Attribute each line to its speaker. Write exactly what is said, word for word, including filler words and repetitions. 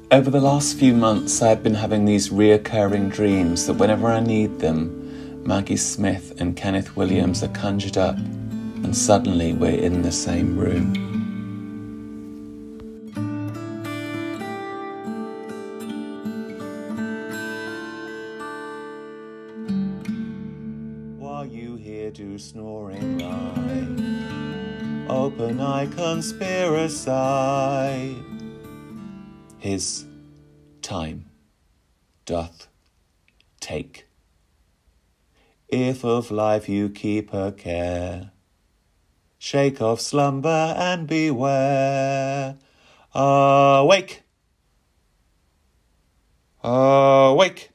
Speaker 1: Over the last few months, I've been having these reoccurring dreams that whenever I need them, Maggie Smith and Kenneth Williams are conjured up, and suddenly we're in the same room. While you here do snoring lie, open eye conspiracy. His time doth take. If of life you keep a care, shake off slumber and beware. Awake! Awake!